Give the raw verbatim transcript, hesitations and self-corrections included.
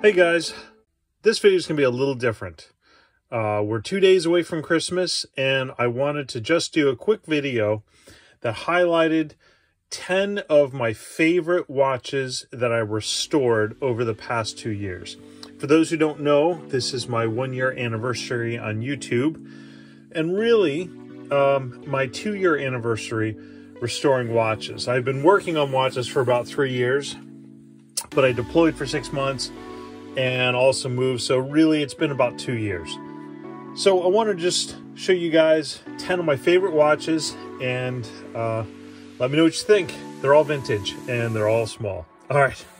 Hey guys, this video is going to be a little different. Uh, we're two days away from Christmas, and I wanted to just do a quick video that highlighted ten of my favorite watches that I restored over the past two years. For those who don't know, this is my one year anniversary on YouTube, and really um, my two year anniversary restoring watches. I've been working on watches for about three years, but I deployed for six months and also moved, so really it's been about two years. So I want to just show you guys ten of my favorite watches, and uh, let me know what you think. They're all vintage and they're all small. All right,